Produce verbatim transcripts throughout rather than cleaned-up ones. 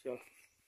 चल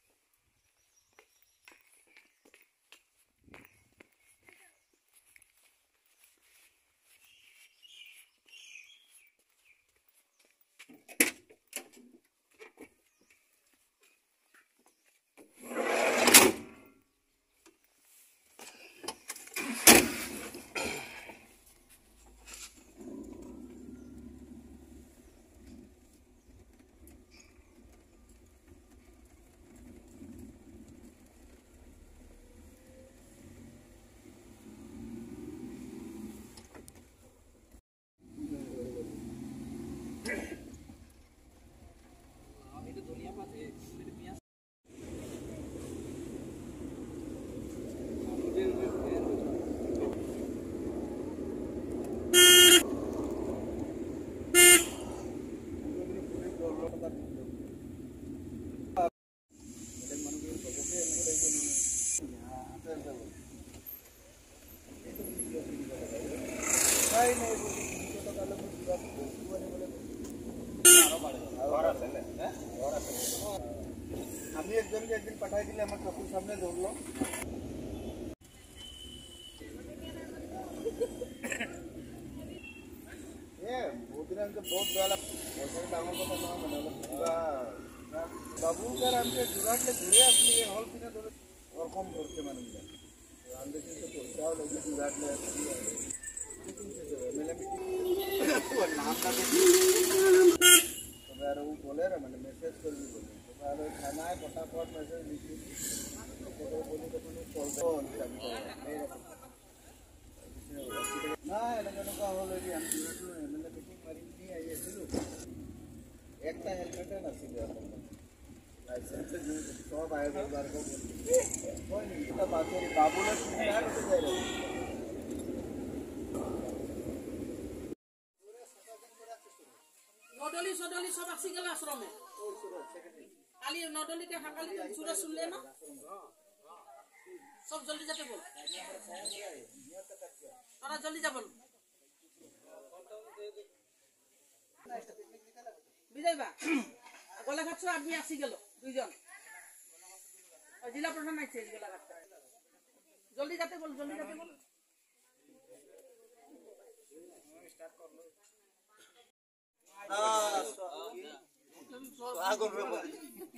আমি একজনকে একদিন পাঠাই দিলে আমার চোখের সামনে ধরলো बहुत बेला डांगर कथा ना माने बाबू सर आमके जुराटले घुरे असली हॉल पिने धरे ओरकम करते माने हम देखिन तो पोस्टाव लगे जुराटले असली एमएलए मीटिंग नाम ना तो यार वो बोले रे माने मैसेज कर दी बोले तो यार खाना है फटाफट मैसेज लिखी तो बोले तो कॉल दो ना एलगनो का हॉल है हम जुराटले एमएलए मीटिंग मारी एक हेलमेट है ना लाइसेंस जो सब आए बार को कोई नहीं तो बात है बाबू ने सुना तो जाए नोडली सोडली सब आसी गेला आश्रम में खाली नोडली के हकाली सुरा सुन ले ना सब जल्दी जाते बोल तोरा जल्दी जा बोल विजय बा गोलाघाट से आदमी आसी गेलो दुइजन और जिला प्रधान आइছে गोलाघाट जल्दी जाते बोल जल्दी जाते बोल स्टार्ट कर लो स्वागत रे मोदी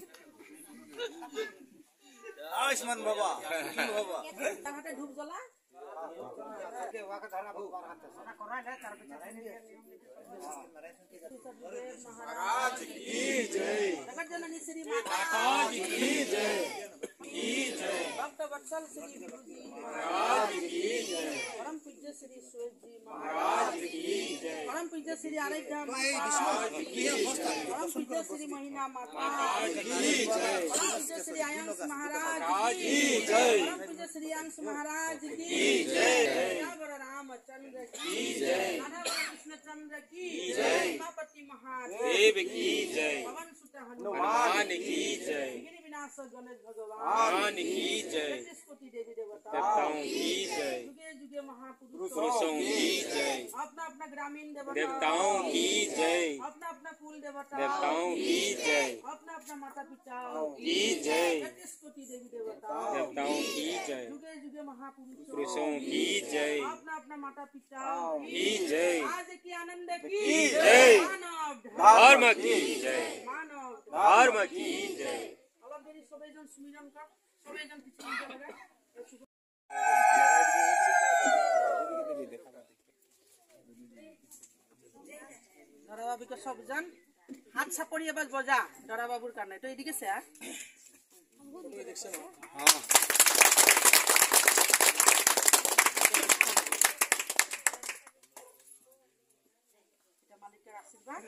आयुष्मान बाबा बाबा हाथे धूप जला के वाका धारा बाबा हाथ सना कर रहा है तार पे महाराज की जय जगत जननी श्री माता की जय की जय भक्त वत्सल श्री गुरुजी महाराज की जय परम पूज्य श्री सूरज जी महाराज की जय परम पूज्य श्री आराध्या महाराज की अवस्था परम पूज्य श्री महीना माता की जय परम पूज्य श्री आयंस महाराज की जय परम पूज्य श्री अंश महाराज की जय रामचंद्र की जय राधा कृष्ण चंद्र की जय उमापति महादेव की जय पवन सुत हनुमान की जय विघ्न विनाशक गणेश भगवान की जय कोटि देवी देवताओं की जय जुगे जुगे महापुरुषों की जय अपना अपना ग्रामीण देवताओं की जय अपना अपना कुल देवताओं की जय अपना अपना माता पिताओं की जय कोटि देवी देवताओं की जय जुगे जुगे महापुरुषों की जय अपना अपना माता पिता की जय आज की आनंद की जय मानव धर्म की जय मानव धर्म की जय अलग मेरी सबै जन सुमिरन का सबै जन पीछे लगा डरा बाबू के सब जन हाथ सापड़ी आवाज बजा डरा बाबूर कारण तो एदिके से यार ये देखछो हां आशीर्वाद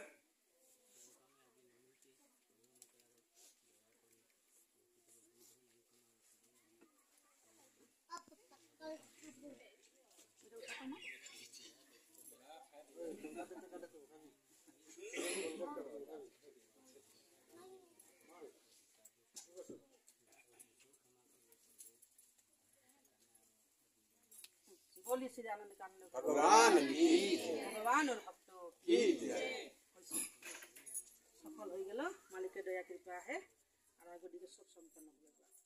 बोलिए श्री आनंद कांड भगवान की भगवान और भक्तों की जय सफल हो गेलो मालिक के दया कृपा है আর আগে দিকে সব সম্পন্ন হয়ে গেল।